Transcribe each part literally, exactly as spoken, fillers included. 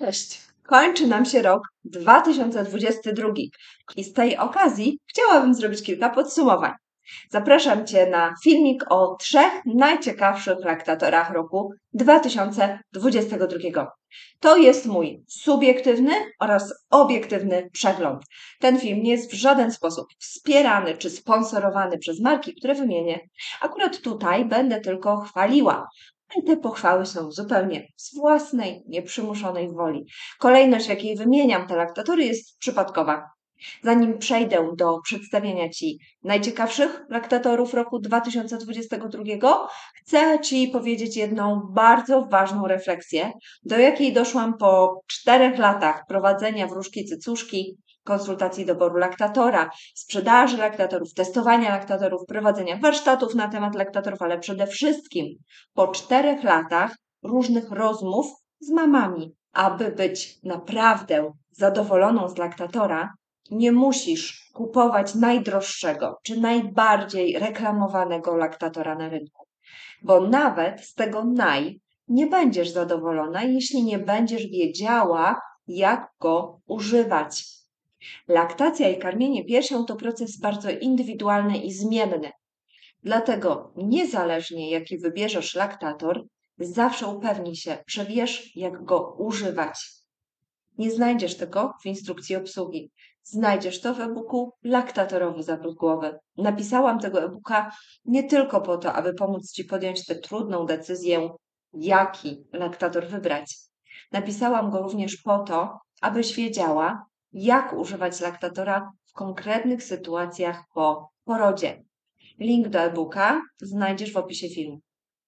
Cześć! Kończy nam się rok dwa tysiące dwudziesty drugi i z tej okazji chciałabym zrobić kilka podsumowań. Zapraszam Cię na filmik o trzech najciekawszych laktatorach roku dwa tysiące dwudziestego drugiego. To jest mój subiektywny oraz obiektywny przegląd. Ten film nie jest w żaden sposób wspierany czy sponsorowany przez marki, które wymienię. Akurat tutaj będę tylko chwaliła. I te pochwały są zupełnie z własnej, nieprzymuszonej woli. Kolejność, w jakiej wymieniam te laktatory, jest przypadkowa. Zanim przejdę do przedstawienia Ci najciekawszych laktatorów roku dwa tysiące dwudziestego drugiego, chcę Ci powiedzieć jedną bardzo ważną refleksję, do jakiej doszłam po czterech latach prowadzenia wróżki cycuszki, konsultacji doboru laktatora, sprzedaży laktatorów, testowania laktatorów, prowadzenia warsztatów na temat laktatorów, ale przede wszystkim po czterech latach różnych rozmów z mamami. Aby być naprawdę zadowoloną z laktatora, nie musisz kupować najdroższego czy najbardziej reklamowanego laktatora na rynku, bo nawet z tego naj nie będziesz zadowolona, jeśli nie będziesz wiedziała, jak go używać. Laktacja i karmienie piersią to proces bardzo indywidualny i zmienny. Dlatego niezależnie jaki wybierzesz laktator, zawsze upewnij się, że wiesz, jak go używać. Nie znajdziesz tego w instrukcji obsługi. Znajdziesz to w e-booku Laktatorowy zawrót głowy. Napisałam tego e-booka nie tylko po to, aby pomóc Ci podjąć tę trudną decyzję, jaki laktator wybrać. Napisałam go również po to, abyś wiedziała, jak używać laktatora w konkretnych sytuacjach po porodzie. Link do e-booka znajdziesz w opisie filmu.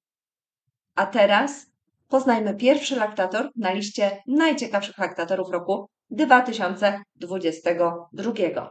A teraz poznajmy pierwszy laktator na liście najciekawszych laktatorów roku dwa tysiące dwudziestego drugiego.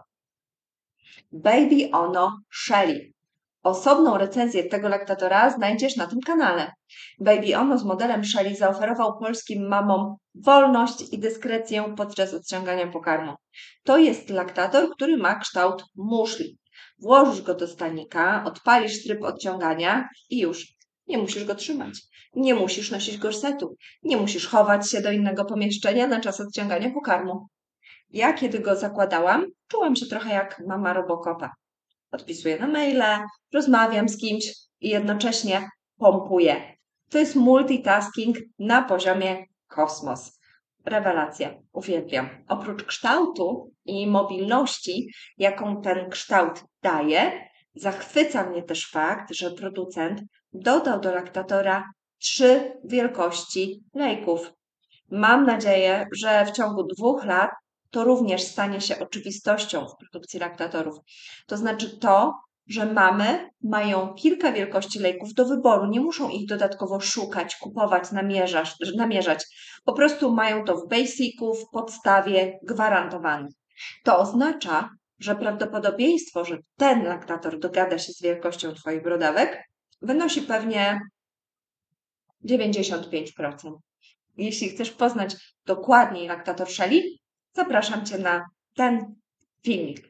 Baby Ono Shelly. Osobną recenzję tego laktatora znajdziesz na tym kanale. Baby Ono z modelem Shelly zaoferował polskim mamom wolność i dyskrecję podczas odciągania pokarmu. To jest laktator, który ma kształt muszli. Włożysz go do stanika, odpalisz tryb odciągania i już. Nie musisz go trzymać. Nie musisz nosić gorsetu. Nie musisz chować się do innego pomieszczenia na czas odciągania pokarmu. Ja, kiedy go zakładałam, czułam się trochę jak mama Robocopa. Odpisuję na maile, rozmawiam z kimś i jednocześnie pompuję. To jest multitasking na poziomie kosmos. Rewelacja, uwielbiam. Oprócz kształtu i mobilności, jaką ten kształt daje, zachwyca mnie też fakt, że producent dodał do laktatora trzy wielkości lejków. Mam nadzieję, że w ciągu dwóch lat to również stanie się oczywistością w produkcji laktatorów. To znaczy to, że mamy mają kilka wielkości lejków do wyboru, nie muszą ich dodatkowo szukać, kupować, namierzać, namierzać. Po prostu mają to w basicu, w podstawie gwarantowane. To oznacza, że prawdopodobieństwo, że ten laktator dogada się z wielkością Twoich brodawek, wynosi pewnie dziewięćdziesiąt pięć procent. Jeśli chcesz poznać dokładniej laktator Shelly, zapraszam Cię na ten filmik.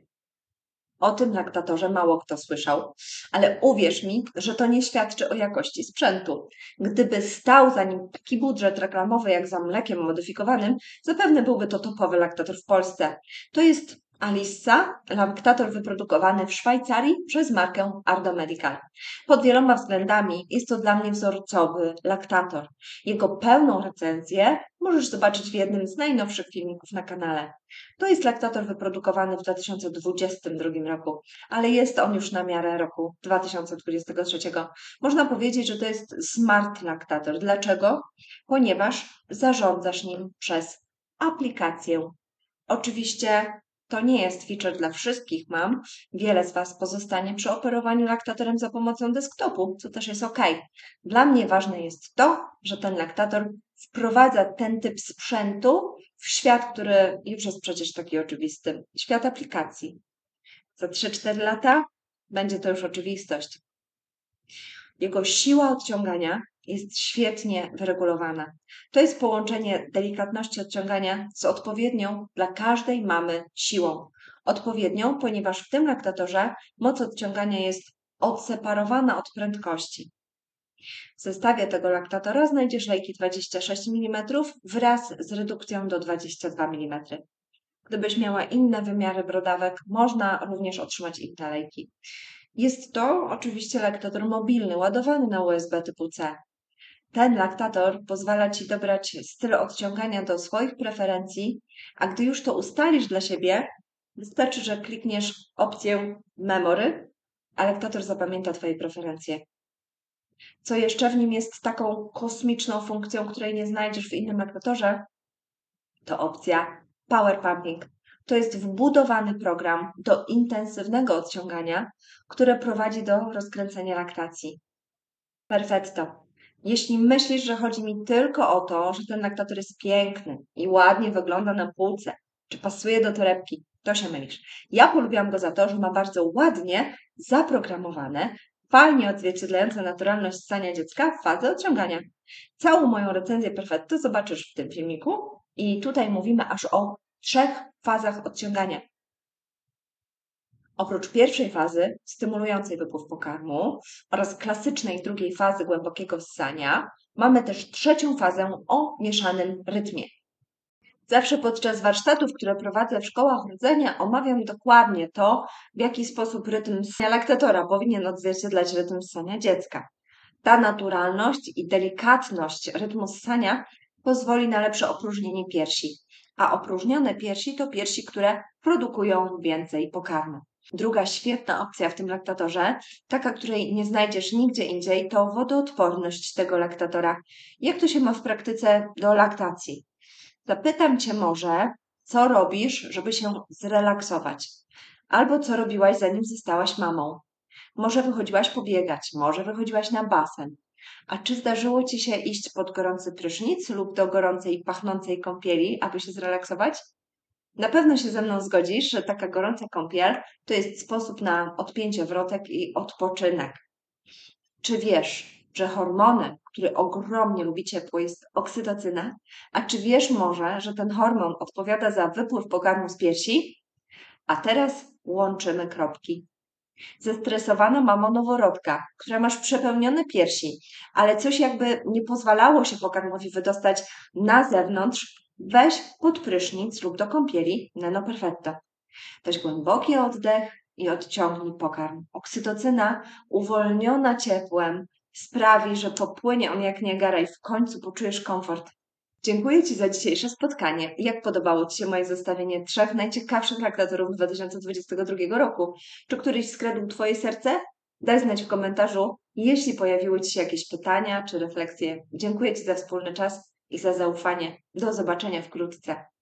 O tym laktatorze mało kto słyszał, ale uwierz mi, że to nie świadczy o jakości sprzętu. Gdyby stał za nim taki budżet reklamowy jak za mlekiem modyfikowanym, zapewne byłby to topowy laktator w Polsce. To jest Alissa, laktator wyprodukowany w Szwajcarii przez markę Ardo Medical. Pod wieloma względami jest to dla mnie wzorcowy laktator. Jego pełną recenzję możesz zobaczyć w jednym z najnowszych filmików na kanale. To jest laktator wyprodukowany w dwa tysiące dwudziestym drugim roku, ale jest on już na miarę roku dwa tysiące dwudziestego trzeciego. Można powiedzieć, że to jest smart laktator. Dlaczego? Ponieważ zarządzasz nim przez aplikację. Oczywiście to nie jest feature dla wszystkich mam. Wiele z Was pozostanie przy operowaniu laktatorem za pomocą desktopu, co też jest ok. Dla mnie ważne jest to, że ten laktator wprowadza ten typ sprzętu w świat, który już jest przecież taki oczywisty. Świat aplikacji. Za trzy cztery lata będzie to już oczywistość. Jego siła odciągania jest świetnie wyregulowana. To jest połączenie delikatności odciągania z odpowiednią dla każdej mamy siłą. Odpowiednią, ponieważ w tym laktatorze moc odciągania jest odseparowana od prędkości. W zestawie tego laktatora znajdziesz lejki dwadzieścia sześć milimetrów wraz z redukcją do dwudziestu dwóch milimetrów. Gdybyś miała inne wymiary brodawek, można również otrzymać inne lejki. Jest to oczywiście laktator mobilny, ładowany na U S B typu C. Ten laktator pozwala Ci dobrać styl odciągania do swoich preferencji, a gdy już to ustalisz dla siebie, wystarczy, że klikniesz opcję Memory, a laktator zapamięta Twoje preferencje. Co jeszcze w nim jest taką kosmiczną funkcją, której nie znajdziesz w innym laktatorze, to opcja Power Pumping. To jest wbudowany program do intensywnego odciągania, które prowadzi do rozkręcenia laktacji. Perfetto. Jeśli myślisz, że chodzi mi tylko o to, że ten laktator jest piękny i ładnie wygląda na półce, czy pasuje do torebki, to się mylisz. Ja polubiłam go za to, że ma bardzo ładnie zaprogramowane, fajnie odzwierciedlające naturalność ssania dziecka fazę odciągania. Całą moją recenzję Perfetto zobaczysz w tym filmiku i tutaj mówimy aż o trzech fazach odciągania. Oprócz pierwszej fazy, stymulującej wypływ pokarmu oraz klasycznej drugiej fazy głębokiego ssania, mamy też trzecią fazę o mieszanym rytmie. Zawsze podczas warsztatów, które prowadzę w szkołach rodzenia, omawiam dokładnie to, w jaki sposób rytm ssania laktatora powinien odzwierciedlać rytm ssania dziecka. Ta naturalność i delikatność rytmu ssania pozwoli na lepsze opróżnienie piersi, a opróżnione piersi to piersi, które produkują więcej pokarmu. Druga świetna opcja w tym laktatorze, taka, której nie znajdziesz nigdzie indziej, to wodoodporność tego laktatora. Jak to się ma w praktyce do laktacji? Zapytam Cię może, co robisz, żeby się zrelaksować? Albo co robiłaś, zanim zostałaś mamą? Może wychodziłaś pobiegać, może wychodziłaś na basen. A czy zdarzyło Ci się iść pod gorący prysznic lub do gorącej, pachnącej kąpieli, aby się zrelaksować? Na pewno się ze mną zgodzisz, że taka gorąca kąpiel to jest sposób na odpięcie wrotek i odpoczynek. Czy wiesz, że hormonem, który ogromnie lubi ciepło, jest oksytocyna? A czy wiesz może, że ten hormon odpowiada za wypływ pokarmu z piersi? A teraz łączymy kropki. Zestresowana mamo noworodka, która masz przepełnione piersi, ale coś jakby nie pozwalało się pokarmowi wydostać na zewnątrz, weź pod prysznic lub do kąpieli Nano Perfetto. Weź głęboki oddech i odciągnij pokarm. Oksytocyna uwolniona ciepłem sprawi, że popłynie on jak Niagara i w końcu poczujesz komfort. Dziękuję Ci za dzisiejsze spotkanie. Jak podobało Ci się moje zestawienie trzech najciekawszych laktatorów dwa tysiące dwudziestego drugiego roku? Czy któryś skradł Twoje serce? Daj znać w komentarzu, jeśli pojawiły Ci się jakieś pytania czy refleksje. Dziękuję Ci za wspólny czas i za zaufanie. Do zobaczenia wkrótce.